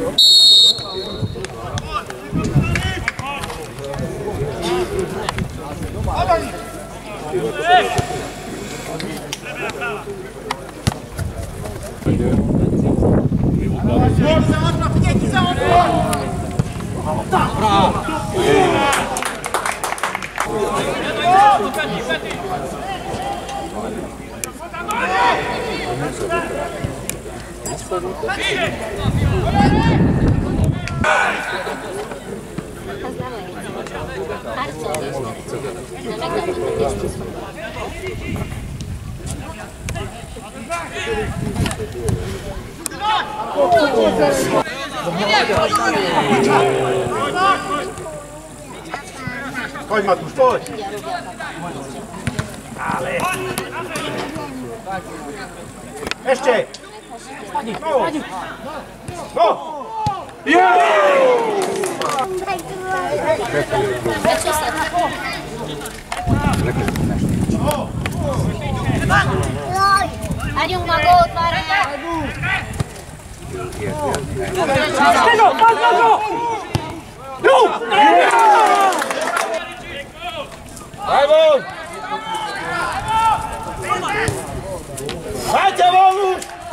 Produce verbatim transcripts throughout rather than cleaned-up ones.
Chodź Matusz, chodź! Jeszcze! No! No! Anyong mago, para! Tego! Patrz na to! No! Dajmon! Dajcie wolu!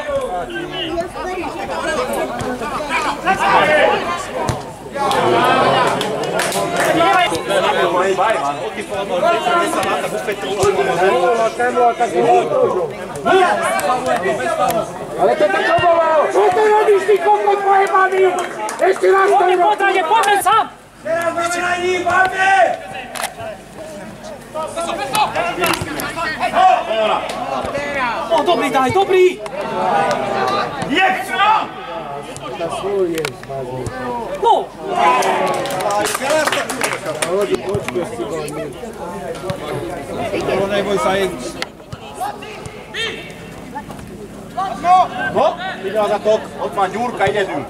Ale to tak obowało! Co ty robisz, ty kokot pojebany? Jeszcze raz to robisz! Nie powiedz sam! Teraz mamy na nich, mamy! O, dobry daj, dobry! Nie! Na swój jest, bardzo. No! Chodzi, chodźmy z tygodni. No! Idę za tok, odma dziurka, idę tu.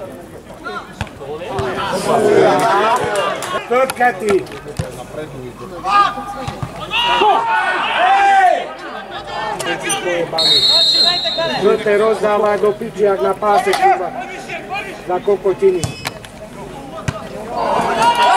Pökketi! Žlté rozdáva do piči, jak na páse, kurva. Za kokotiny.